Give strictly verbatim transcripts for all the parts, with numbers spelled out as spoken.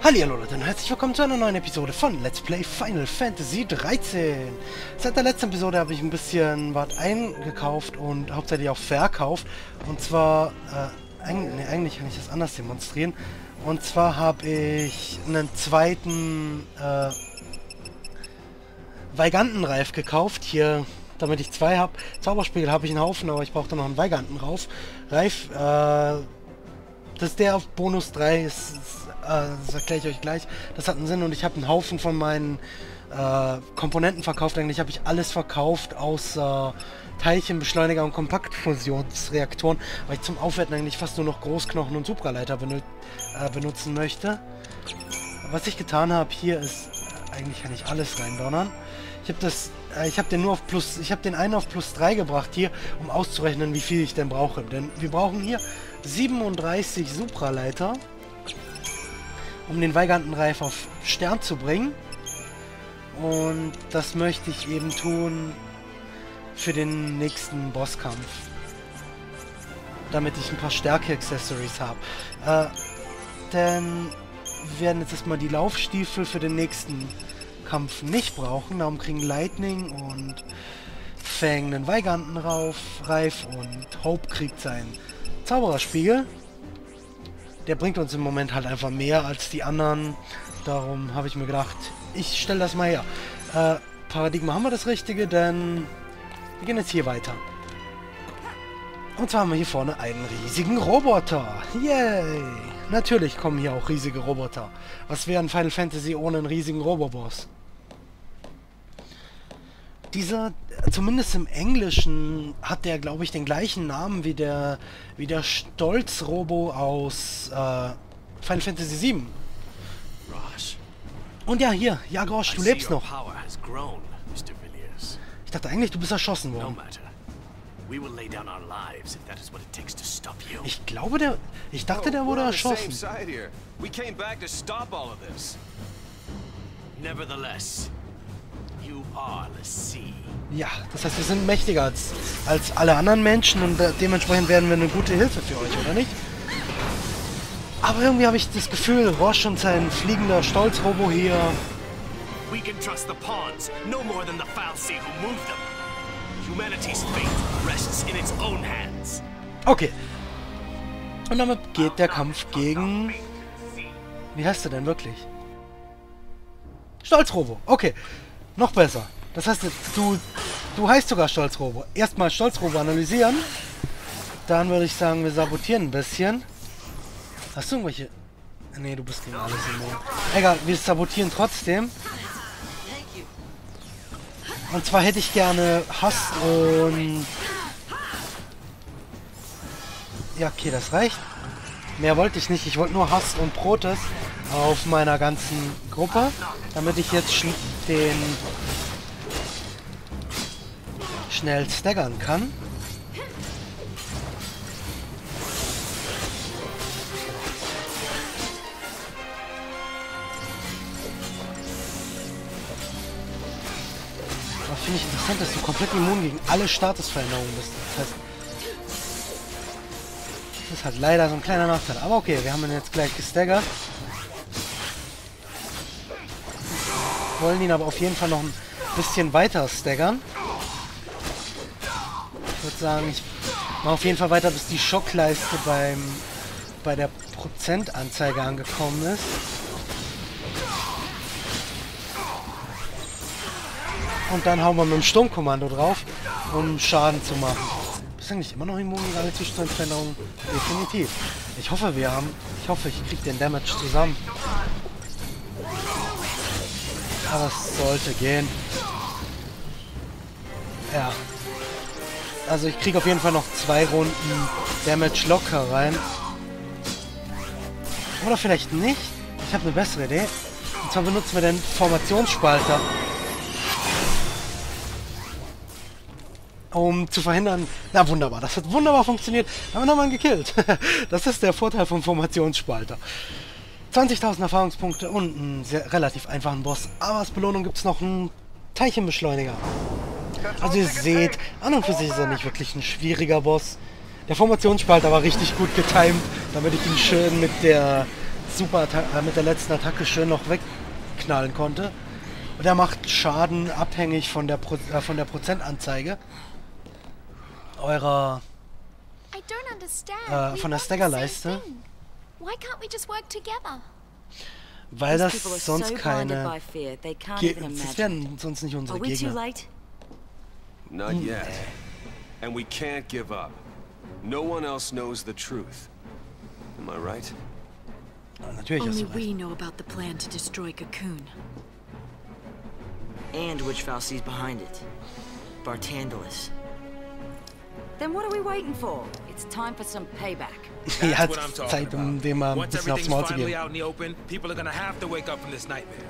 Hallihallo Leute und herzlich willkommen zu einer neuen Episode von Let's Play Final Fantasy dreizehn. Seit der letzten Episode habe ich ein bisschen was eingekauft und hauptsächlich auch verkauft. Und zwar, äh, eigentlich, nee, eigentlich kann ich das anders demonstrieren. Und zwar habe ich einen zweiten, äh, Veigantenreif gekauft. Hier, damit ich zwei habe. Zauberspiegel habe ich einen Haufen, aber ich brauche da noch einen Veigantenreif. Reif, äh... Das ist der auf Bonus drei, ist, ist, äh, das erkläre ich euch gleich. Das hat einen Sinn und ich habe einen Haufen von meinen äh, Komponenten verkauft. Eigentlich habe ich alles verkauft, außer Teilchenbeschleuniger und Kompaktfusionsreaktoren, weil ich zum Aufwerten eigentlich fast nur noch Großknochen und Supraleiter benut äh, benutzen möchte. Was ich getan habe hier ist, äh, eigentlich kann ich alles reindonnern. Ich habe das, äh, ich habe den nur auf plus, ich habe den einen auf plus drei gebracht hier, um auszurechnen, wie viel ich denn brauche. Denn wir brauchen hier siebenunddreißig Supraleiter, um den Veigantenreif auf Stern zu bringen. Und das möchte ich eben tun für den nächsten Bosskampf. Damit ich ein paar Stärke-Accessories habe. Äh, denn wir werden jetzt erstmal die Laufstiefel für den nächsten Kampf nicht brauchen. Darum kriegen Lightning und Fang einen Veigantenreif und Hope kriegt seinen Zaubererspiegel. Der bringt uns im Moment halt einfach mehr als die anderen. Darum habe ich mir gedacht, ich stelle das mal her. Äh, Paradigma haben wir das Richtige, denn wir gehen jetzt hier weiter. Und zwar haben wir hier vorne einen riesigen Roboter. Yay! Natürlich kommen hier auch riesige Roboter. Was wäre ein Final Fantasy ohne einen riesigen Roboboss? Dieser, zumindest im Englischen, hat der, glaube ich, den gleichen Namen wie der, wie der Stolz-Robo aus äh, Final Fantasy sieben. Und ja, hier, ja, Grosch, du lebst noch. Ich dachte eigentlich, du bist erschossen worden. Ich glaube, der, ich dachte, der wurde erschossen. Ja, das heißt, wir sind mächtiger als, als alle anderen Menschen und äh, dementsprechend werden wir eine gute Hilfe für euch, oder nicht? Aber irgendwie habe ich das Gefühl, Roche und sein fliegender Stolz-Robo hier... Okay. Und damit geht der Kampf gegen... Wie heißt er denn wirklich? Stolz-Robo. Okay. Noch besser. Das heißt, du, du heißt sogar Stolz-Robo. Erstmal Stolz-Robo analysieren. Dann würde ich sagen, wir sabotieren ein bisschen. Hast du irgendwelche... Nee, du bist gegen alles immun. Egal, wir sabotieren trotzdem. Und zwar hätte ich gerne Hass und... Ja, okay, das reicht. Mehr wollte ich nicht. Ich wollte nur Hass und Protest auf meiner ganzen Gruppe, damit ich jetzt sch den schnell staggern kann. Das finde ich interessant, dass du komplett immun gegen alle Statusveränderungen bist. Das heißt, das ist halt leider so ein kleiner Nachteil. Aber okay, wir haben ihn jetzt gleich gestaggert. Wollen ihn aber auf jeden Fall noch ein bisschen weiter staggern. Ich würde sagen, ich mache auf jeden Fall weiter, bis die Schockleiste beim bei der Prozentanzeige angekommen ist. Und dann hauen wir mit dem Sturmkommando drauf, um Schaden zu machen. Bist du eigentlich immer noch immun gegen alle Zustandsveränderungen? Definitiv. Ich hoffe, wir haben... Ich hoffe, ich kriege den Damage zusammen. Aber es sollte gehen. Ja. Also ich kriege auf jeden Fall noch zwei Runden Damage locker rein. Oder vielleicht nicht. Ich habe eine bessere Idee. Und zwar benutzen wir den Formationsspalter. Um zu verhindern... Na wunderbar, das hat wunderbar funktioniert. Haben wir nochmal gekillt. Das ist der Vorteil vom Formationsspalter. zwanzigtausend Erfahrungspunkte und einen sehr, relativ einfachen Boss. Aber als Belohnung gibt es noch einen Teilchenbeschleuniger. Also ihr seht, an und für sich ist er nicht wirklich ein schwieriger Boss. Der Formationsspalter war richtig gut getimt, damit ich ihn schön mit der super äh, mit der letzten Attacke schön noch wegknallen konnte. Und er macht Schaden abhängig von der Pro äh, von der Prozentanzeige eurer äh, von der Staggerleiste. Weil das sonst keine Ge das wären sonst nicht unsere Gegner. Not yet. And we can't give up. No one else knows the truth. Am I right? Natürlich ist Only es we recht. know about the plan to destroy Cocoon. And which Falsi's behind it. Bartandalus. Then what are we waiting for? It's time for some payback. Ja, Zeit, um dem mal ein Once bisschen aufs everything's Maul zu finally geben. out in the open, people are gonna have to wake up from this nightmare.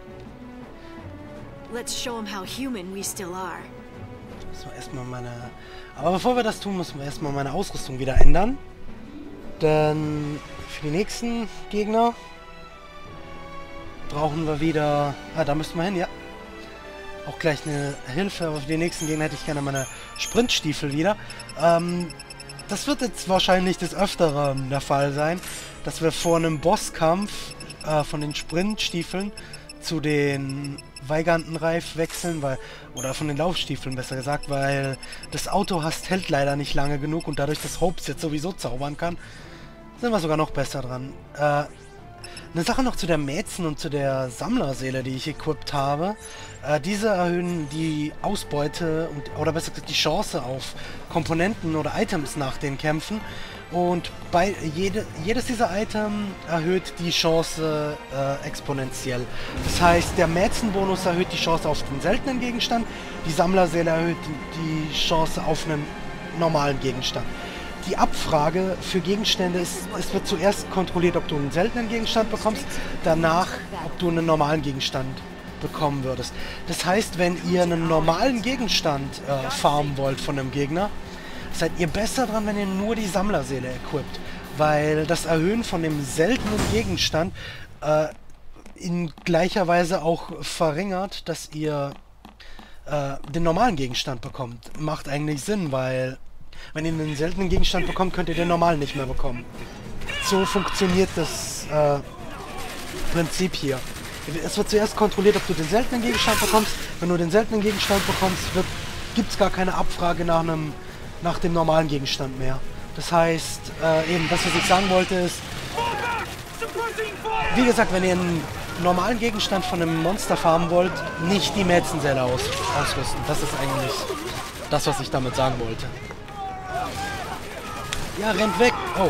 Let's show him how human we still are. Müssen wir erstmal meine... Aber bevor wir das tun, müssen wir erstmal meine Ausrüstung wieder ändern. Denn für die nächsten Gegner brauchen wir wieder... Ah, da müssen wir hin, ja. Auch gleich eine Hilfe, aber für die nächsten Gegner hätte ich gerne meine Sprintstiefel wieder. Ähm, das wird jetzt wahrscheinlich des Öfteren der Fall sein, dass wir vor einem Bosskampf äh, von den Sprintstiefeln zu den Weigantenreif wechseln, weil, oder von den Laufstiefeln besser gesagt, weil das Auto hast hält leider nicht lange genug und dadurch, dass Hopes jetzt sowieso zaubern kann, sind wir sogar noch besser dran. Äh, eine Sache noch zu der Mäzen und zu der Sammlerseele, die ich equipped habe. Äh, diese erhöhen die Ausbeute und, oder besser gesagt die Chance auf Komponenten oder Items nach den Kämpfen. Und bei jede, jedes dieser Items erhöht die Chance äh, exponentiell. Das heißt, der Mäzenbonus erhöht die Chance auf den seltenen Gegenstand, die Sammlerseele erhöht die Chance auf einen normalen Gegenstand. Die Abfrage für Gegenstände ist, es wird zuerst kontrolliert, ob du einen seltenen Gegenstand bekommst, danach, ob du einen normalen Gegenstand bekommen würdest. Das heißt, wenn ihr einen normalen Gegenstand äh, farmen wollt von einem Gegner, seid ihr besser dran, wenn ihr nur die Sammlerseele equipt, weil das Erhöhen von dem seltenen Gegenstand äh, in gleicher Weise auch verringert, dass ihr äh, den normalen Gegenstand bekommt. Macht eigentlich Sinn, weil wenn ihr einen seltenen Gegenstand bekommt, könnt ihr den normalen nicht mehr bekommen. So funktioniert das äh, Prinzip hier. Es wird zuerst kontrolliert, ob du den seltenen Gegenstand bekommst. Wenn du den seltenen Gegenstand bekommst, gibt es gar keine Abfrage nach einem nach dem normalen Gegenstand mehr. Das heißt, äh, eben das, was ich sagen wollte, ist, wie gesagt, wenn ihr einen normalen Gegenstand von einem Monster farmen wollt, nicht die Mäzenseele aus ausrüsten. Das ist eigentlich das, was ich damit sagen wollte. Ja, rennt weg! Oh.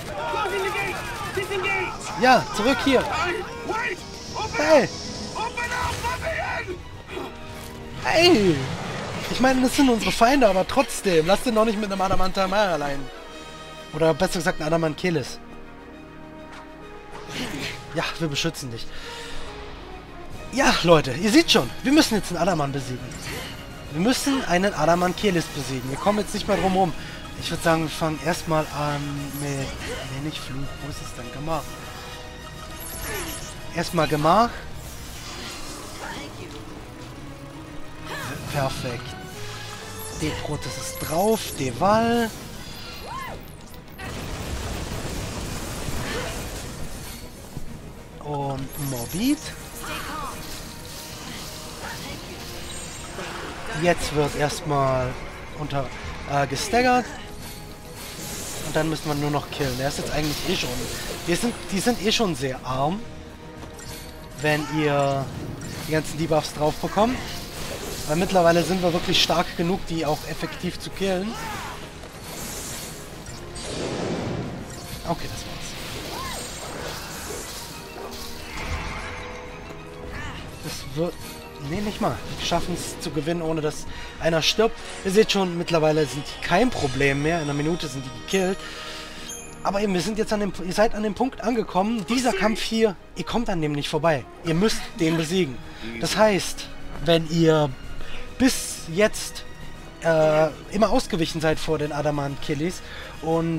Ja, zurück hier! Hey! Hey! Ich meine, das sind unsere Feinde, aber trotzdem, lasst den doch nicht mit einem Adamantamar allein. Oder besser gesagt, ein Adamankelis. Ja, wir beschützen dich. Ja, Leute, ihr seht schon, wir müssen jetzt einen Adaman besiegen. Wir müssen einen Adamankelis besiegen. Wir kommen jetzt nicht mehr drum rum. Ich würde sagen, wir fangen erstmal an mit... Ne, nicht Fluch. Wo ist es denn? Gemach. Erstmal Gemach. Perfekt. Deprotes ist drauf. Deval. Und Morbid. Jetzt wird erstmal unter äh, gestaggert. Und dann müssen wir nur noch killen. Der ist jetzt eigentlich eh schon. Wir sind, die sind eh schon sehr arm. Wenn ihr die ganzen Debuffs drauf bekommt. Weil mittlerweile sind wir wirklich stark genug, die auch effektiv zu killen. Okay, das war's. Das wird... Nee, nicht mal. Wir schaffen es zu gewinnen, ohne dass einer stirbt. Ihr seht schon, mittlerweile sind die kein Problem mehr. In einer Minute sind die gekillt. Aber eben, wir sind jetzt an dem... Ihr seid an dem Punkt angekommen. Dieser Kampf hier, ihr kommt an dem nicht vorbei. Ihr müsst den besiegen. Das heißt, wenn ihr bis jetzt äh, immer ausgewichen seid vor den Adamankelis und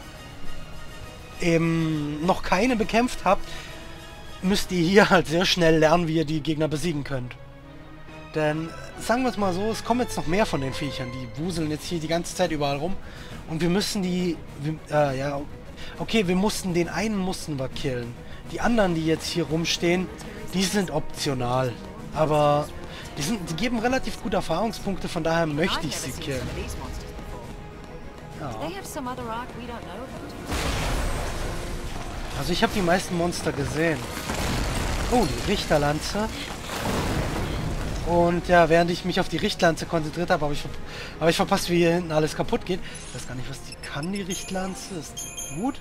eben noch keine bekämpft habt, müsst ihr hier halt sehr schnell lernen, wie ihr die Gegner besiegen könnt. Denn, sagen wir es mal so, es kommen jetzt noch mehr von den Viechern. Die wuseln jetzt hier die ganze Zeit überall rum. Und wir müssen die... Wir, äh, ja, okay, wir mussten... Den einen mussten wir killen. Die anderen, die jetzt hier rumstehen, die sind optional. Aber die, sind, die geben relativ gute Erfahrungspunkte, von daher möchte ich sie killen. Ja. Also ich habe die meisten Monster gesehen. Oh, die Richterlanze. Und ja, während ich mich auf die Richtlanze konzentriert habe, habe ich, hab ich verpasst, wie hier hinten alles kaputt geht. Ich weiß gar nicht, was die kann, die Richtlanze. Ist die gut?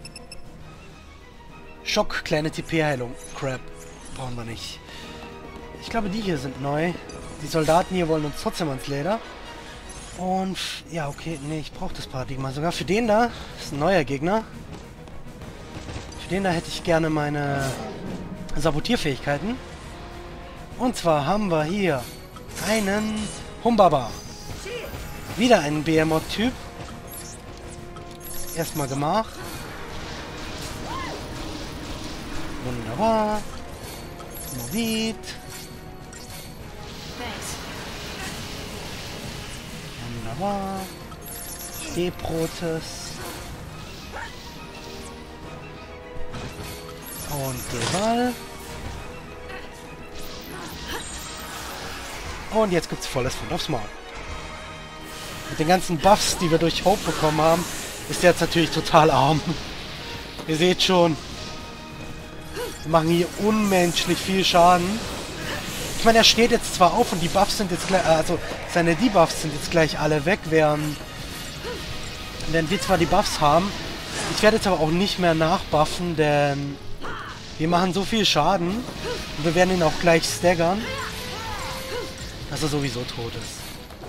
Schock, kleine T P-Heilung. Crap. Brauchen wir nicht. Ich glaube, die hier sind neu. Die Soldaten hier wollen uns trotzdem ans Leder. Und ja, okay. Nee, ich brauche das Paradigma. Sogar für den da. Das ist ein neuer Gegner. Für den da hätte ich gerne meine Sabotierfähigkeiten. Und zwar haben wir hier einen Humbaba. Wieder ein Behemoth-Typ. Erstmal gemacht. Wunderbar. Movid. Wunderbar. Deprotes. Und Deval. Und jetzt gibt's volles Fund aufs Maul. Mit den ganzen Buffs, die wir durch Hope bekommen haben, ist der jetzt natürlich total arm. Ihr seht schon, wir machen hier unmenschlich viel Schaden. Ich meine, er steht jetzt zwar auf und die Buffs sind jetzt gleich, also seine Debuffs sind jetzt gleich alle weg, während, während wir zwar die Buffs haben. Ich werde jetzt aber auch nicht mehr nachbuffen, denn wir machen so viel Schaden und wir werden ihn auch gleich staggern, dass er sowieso tot ist.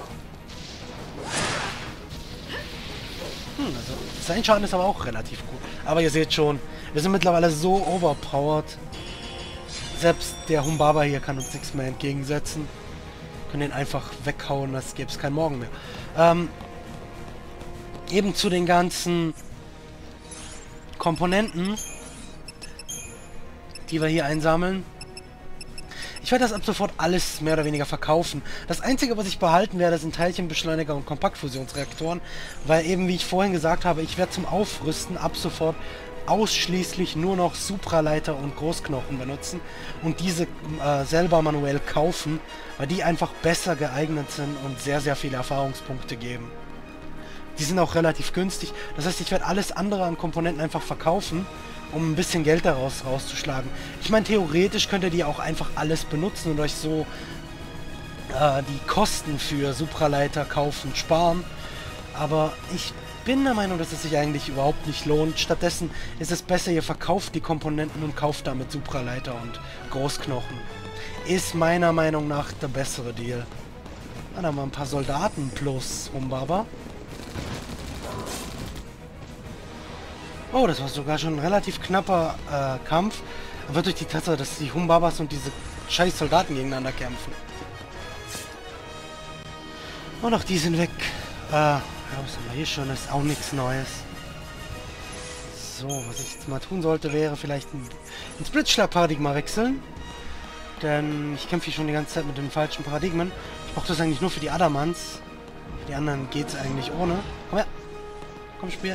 Hm, also sein Schaden ist aber auch relativ gut. Aber ihr seht schon, wir sind mittlerweile so overpowered. Selbst der Humbaba hier kann uns nichts mehr entgegensetzen. Wir können ihn einfach weghauen, als gäbe es kein Morgen mehr. Ähm, eben zu den ganzen Komponenten, die wir hier einsammeln. Ich werde das ab sofort alles mehr oder weniger verkaufen. Das Einzige, was ich behalten werde, sind Teilchenbeschleuniger und Kompaktfusionsreaktoren, weil eben, wie ich vorhin gesagt habe, ich werde zum Aufrüsten ab sofort ausschließlich nur noch Supraleiter und Großknochen benutzen und diese äh, selber manuell kaufen, weil die einfach besser geeignet sind und sehr, sehr viele Erfahrungspunkte geben. Die sind auch relativ günstig. Das heißt, ich werde alles andere an Komponenten einfach verkaufen, um ein bisschen Geld daraus rauszuschlagen. Ich meine, theoretisch könnt ihr die auch einfach alles benutzen und euch so äh, die Kosten für Supraleiter kaufen, sparen. Aber ich bin der Meinung, dass es sich eigentlich überhaupt nicht lohnt. Stattdessen ist es besser, ihr verkauft die Komponenten und kauft damit Supraleiter und Großknochen. Ist meiner Meinung nach der bessere Deal. Dann haben wir ein paar Soldaten plus Humbaba. Oh, das war sogar schon ein relativ knapper äh, Kampf. Aber durch die Tatsache, dass die Humbabas und diese scheiß Soldaten gegeneinander kämpfen. Und auch die sind weg. Äh, ja, was haben wir hier schon? Das ist auch nichts Neues. So, was ich jetzt mal tun sollte, wäre vielleicht ein, ein Splitschlag-Paradigma wechseln. Denn ich kämpfe hier schon die ganze Zeit mit den falschen Paradigmen. Ich brauche das eigentlich nur für die Adamants. Für die anderen geht es eigentlich ohne. Komm her. Komm, spiel.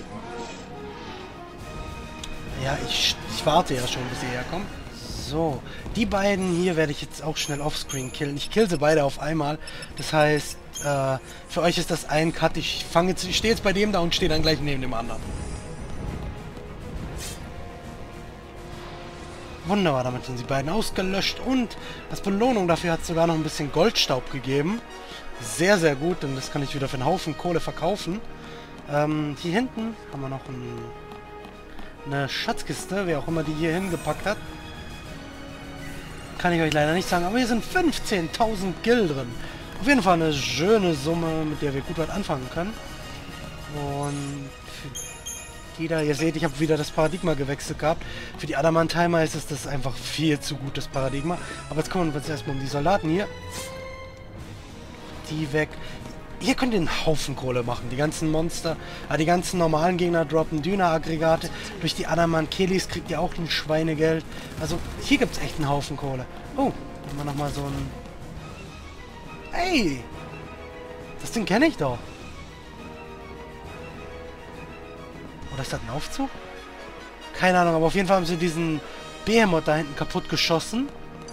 Ja, ich, ich warte ja schon, bis sie herkommen. So, die beiden hier werde ich jetzt auch schnell offscreen killen. Ich kill sie beide auf einmal. Das heißt, äh, für euch ist das ein Cut. Ich fange jetzt, ich stehe jetzt bei dem da und stehe dann gleich neben dem anderen. Wunderbar, damit sind sie beiden ausgelöscht. Und als Belohnung dafür hat es sogar noch ein bisschen Goldstaub gegeben. Sehr, sehr gut, denn das kann ich wieder für einen Haufen Kohle verkaufen. Ähm, hier hinten haben wir noch ein... eine Schatzkiste, wer auch immer die hier hingepackt hat. Kann ich euch leider nicht sagen, aber hier sind fünfzehntausend Gil drin. Auf jeden Fall eine schöne Summe, mit der wir gut was anfangen können. Und für die da, ihr seht, ich habe wieder das Paradigma gewechselt gehabt. Für die Adamantheimer ist es das einfach viel zu gut, das Paradigma. Aber jetzt kümmern wir uns erstmal um die Soldaten hier. Die weg. Hier könnt ihr einen Haufen Kohle machen. Die ganzen Monster, äh, die ganzen normalen Gegner droppen Dyna-Aggregate. Durch die Adamankelis kriegt ihr auch ein Schweinegeld. Also hier gibt es echt einen Haufen Kohle. Oh, haben wir nochmal so ein... Ey! Das Ding kenne ich doch. Oder ist das ein Aufzug? Keine Ahnung, aber auf jeden Fall haben sie diesen Behemoth da hinten kaputt geschossen.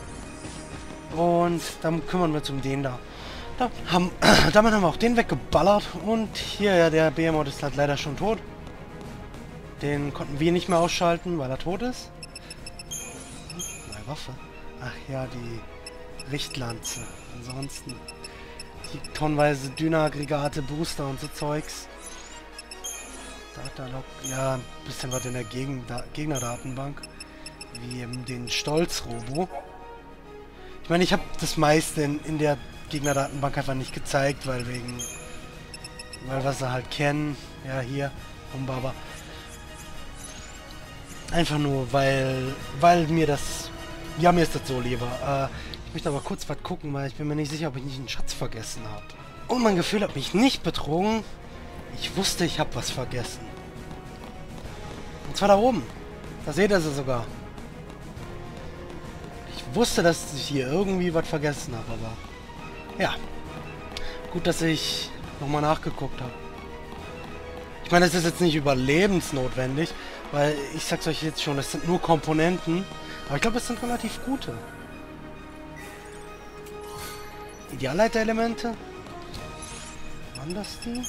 Und dann kümmern wir uns um den da. da haben, damit haben wir auch den weggeballert. Und hier, ja, der Behemoth ist halt leider schon tot. Den konnten wir nicht mehr ausschalten, weil er tot ist. Meine Waffe. Ach ja, die Richtlanze. Ansonsten die tonnenweise Dyna-Aggregate, Booster und so Zeugs. Da hat er noch, ja, ein bisschen was in der Gegen Gegnerdatenbank. Wie eben den Stolz-Robo. Ich meine, ich habe das meiste in, in der Gegnerdatenbank einfach nicht gezeigt, weil wegen... Weil was sie halt kennen. Ja, hier, Humbaba. Einfach nur, weil... Weil mir das... Ja, mir ist das so lieber. Äh, ich möchte aber kurz was gucken, weil ich bin mir nicht sicher, ob ich nicht einen Schatz vergessen habe. Und mein Gefühl hat mich nicht betrogen. Ich wusste, ich habe was vergessen. Und zwar da oben. Da seht ihr sie sogar. Ich wusste, dass ich hier irgendwie was vergessen habe, aber... Ja. Gut, dass ich nochmal nachgeguckt habe. Ich meine, es ist jetzt nicht überlebensnotwendig, weil ich sag's euch jetzt schon, es sind nur Komponenten. Aber ich glaube, es sind relativ gute. Idealleiterelemente? Waren das die?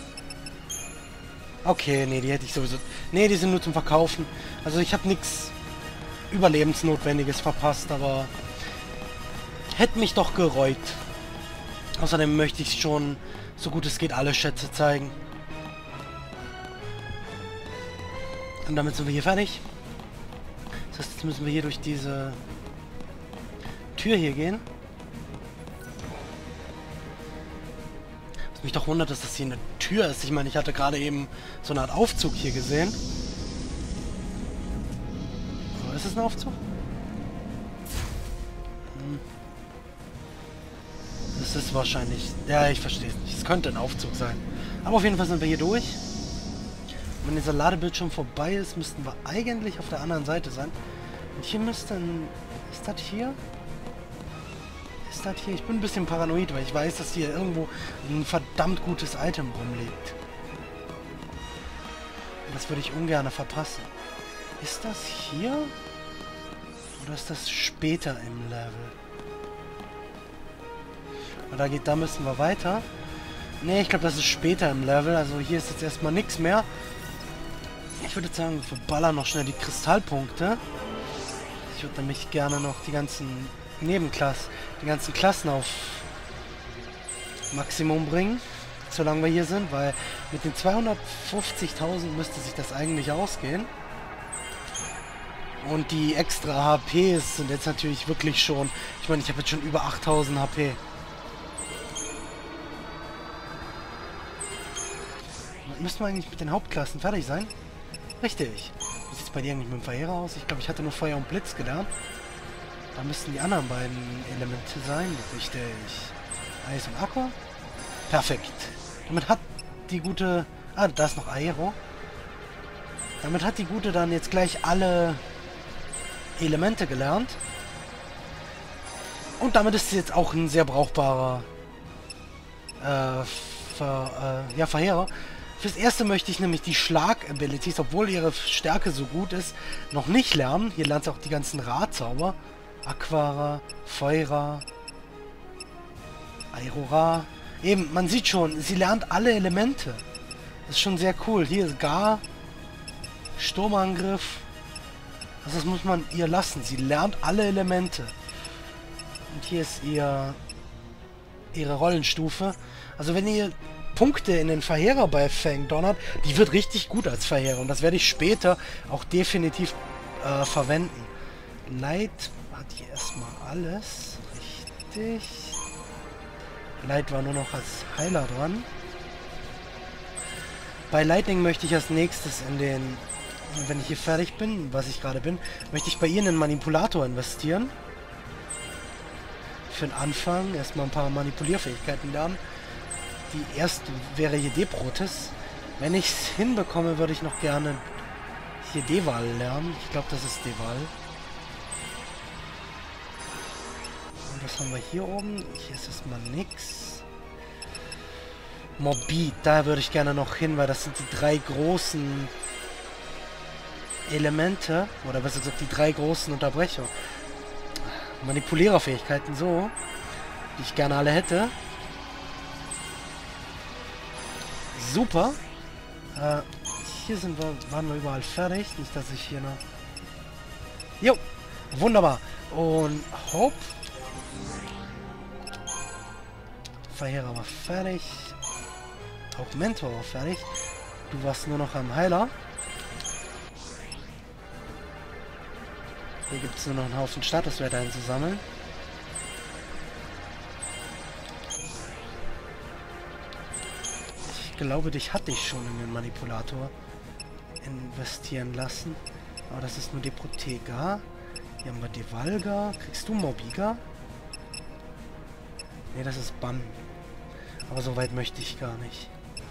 Okay, nee, die hätte ich sowieso... Nee, die sind nur zum Verkaufen. Also ich habe nichts Überlebensnotwendiges verpasst, aber... Hätte mich doch gereut. Außerdem möchte ich schon, so gut es geht, alle Schätze zeigen. Und damit sind wir hier fertig. Das heißt, jetzt müssen wir hier durch diese Tür hier gehen. Was mich doch wundert, dass das hier eine Tür ist. Ich meine, ich hatte gerade eben so eine Art Aufzug hier gesehen. Oder ist es ein Aufzug? Hm. Das ist wahrscheinlich... Ja, ich verstehe es nicht. Es könnte ein Aufzug sein. Aber auf jeden Fall sind wir hier durch. Und wenn dieser Ladebildschirm vorbei ist, müssten wir eigentlich auf der anderen Seite sein. Und hier müsste ein... Ist das hier? Ist das hier? Ich bin ein bisschen paranoid, weil ich weiß, dass hier irgendwo ein verdammt gutes Item rumliegt. Und das würde ich ungern verpassen. Ist das hier? Oder ist das später im Level? Und da geht, da müssen wir weiter. Ne, ich glaube, das ist später im Level. Also hier ist jetzt erstmal nichts mehr. Ich würde sagen, wir ballern noch schnell die Kristallpunkte. Ich würde nämlich gerne noch die ganzen Nebenklassen, die ganzen Klassen auf Maximum bringen, solange wir hier sind, weil mit den zweihundertfünfzigtausend müsste sich das eigentlich ausgehen. Und die extra H Ps sind jetzt natürlich wirklich schon, ich meine, ich habe jetzt schon über achttausend H P. Müssten wir eigentlich mit den Hauptklassen fertig sein? Richtig. Wie sieht es bei dir eigentlich mit dem Verheerer aus? Ich glaube, ich hatte nur Feuer und Blitz gelernt. Da müssten die anderen beiden Elemente sein. Richtig. Eis und Aqua. Perfekt. Damit hat die gute... Ah, da ist noch Aero. Damit hat die gute dann jetzt gleich alle Elemente gelernt. Und damit ist sie jetzt auch ein sehr brauchbarer äh, Ver, äh, ja, Verheerer. Fürs Erste möchte ich nämlich die Schlag-Abilities, obwohl ihre Stärke so gut ist, noch nicht lernen. Hier lernt sie auch die ganzen Ra-Zauber. Aquara, Feuera, Aurora. Eben, man sieht schon, sie lernt alle Elemente. Das ist schon sehr cool. Hier ist Gar, Sturmangriff. Also das muss man ihr lassen. Sie lernt alle Elemente. Und hier ist ihr ihre Rollenstufe. Also wenn ihr Punkte in den Verheerer bei Fang donnert, die wird richtig gut als Verheerer. Und das werde ich später auch definitiv äh, verwenden. Light hat hier erstmal alles. Richtig. Light war nur noch als Heiler dran. Bei Lightning möchte ich als nächstes in den... Wenn ich hier fertig bin, was ich gerade bin, möchte ich bei ihr in einen Manipulator investieren. Für den Anfang erstmal ein paar Manipulierfähigkeiten lernen. Die erste wäre hier Deprotes. Wenn ich es hinbekomme, würde ich noch gerne hier Deval lernen. Ich glaube, das ist Deval. Und was haben wir hier oben? Hier ist erstmal nix. Morbid, da würde ich gerne noch hin, weil das sind die drei großen Elemente, oder besser gesagt die drei großen Unterbrecher. Manipuliererfähigkeiten so, die ich gerne alle hätte. Super. Äh, hier sind wir, waren wir überall fertig. Nicht, dass ich hier noch... Jo, wunderbar. Und Hope. Verheerer war fertig. Auch Mentor war fertig. Du warst nur noch am Heiler. Hier gibt es nur noch einen Haufen Statuswerte einzusammeln. Ich glaube, dich hatte ich schon in den Manipulator investieren lassen. Aber das ist nur die Protega. Hier haben wir Devalga. Kriegst du Morbiga? Ne, das ist Bann. Aber so weit möchte ich gar nicht.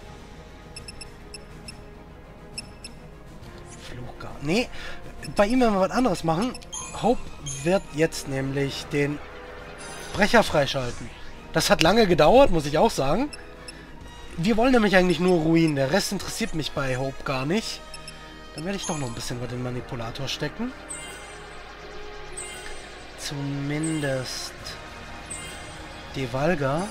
Fluchgar. Nee, bei ihm werden wir was anderes machen. Hope wird jetzt nämlich den Brecher freischalten. Das hat lange gedauert, muss ich auch sagen. Wir wollen nämlich eigentlich nur Ruin. Der Rest interessiert mich bei Hope gar nicht. Dann werde ich doch noch ein bisschen bei den Manipulator stecken. Zumindest Devalga.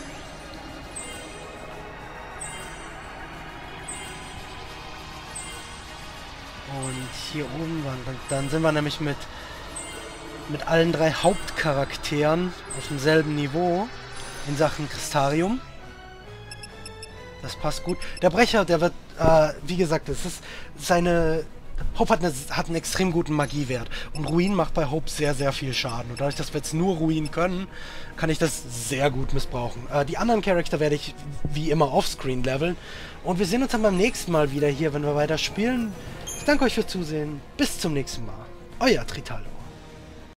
Und hier oben, dann, dann sind wir nämlich mit mit allen drei Hauptcharakteren auf demselben Niveau in Sachen Crystarium. Das passt gut. Der Brecher, der wird, äh, wie gesagt, es ist seine... Hope hat, eine, hat einen extrem guten Magiewert. Und Ruin macht bei Hope sehr, sehr viel Schaden. Und dadurch, dass wir jetzt nur Ruin können, kann ich das sehr gut missbrauchen. Äh, die anderen Charakter werde ich wie immer offscreen leveln. Und wir sehen uns dann beim nächsten Mal wieder hier, wenn wir weiter spielen. Ich danke euch fürs Zusehen. Bis zum nächsten Mal. Euer Tritalo.